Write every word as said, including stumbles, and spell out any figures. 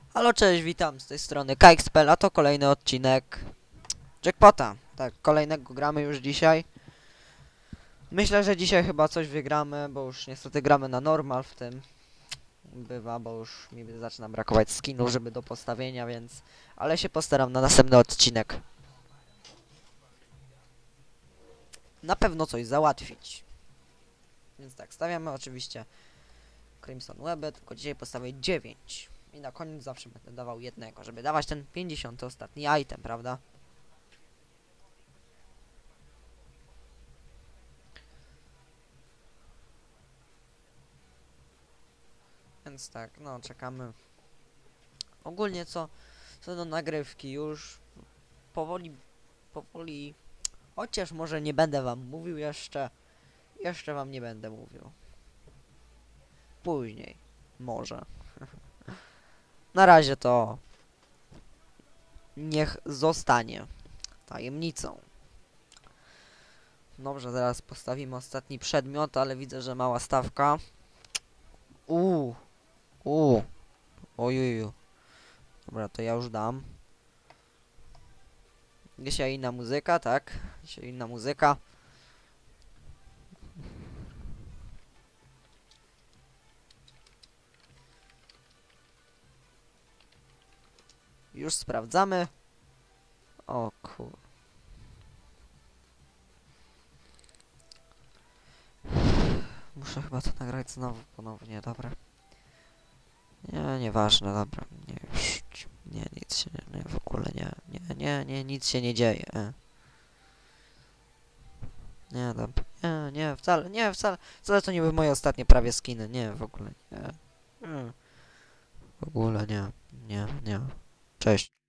Halo, cześć, witam z tej strony Kajkspel, a to kolejny odcinek Jackpota. Tak, kolejnego gramy już dzisiaj. Myślę, że dzisiaj chyba coś wygramy, bo już niestety gramy na normal w tym. Bywa, bo już mi zaczyna brakować skinów, żeby do postawienia, więc... Ale się postaram na następny odcinek. Na pewno coś załatwić. Więc tak, stawiamy oczywiście Crimson Webby, tylko dzisiaj postawię dziewięć. I na koniec zawsze będę dawał jednego, żeby dawać ten pięćdziesiąty ostatni item, prawda? Więc tak, no czekamy. Ogólnie co, co do nagrywki już powoli, powoli, chociaż może nie będę wam mówił jeszcze, jeszcze wam nie będę mówił. Później, może. Na razie to niech zostanie tajemnicą. Dobrze, zaraz postawimy ostatni przedmiot, ale widzę, że mała stawka. Uuu, uuu, ojuju. Dobra, to ja już dam. Dzisiaj inna muzyka, tak? Dzisiaj inna muzyka. Już sprawdzamy. O kur... Muszę chyba to nagrać znowu ponownie, dobra. Nie, nieważne, dobra. Nie, już... Nie, nic się nie, nie, w ogóle nie. Nie, nie, nie, nic się nie dzieje. E. Nie, dobra. Nie, nie, wcale, nie, wcale, wcale to nie były moje ostatnie prawie skiny. Nie, w ogóle nie. Nie. W ogóle nie, nie, nie. Cześć.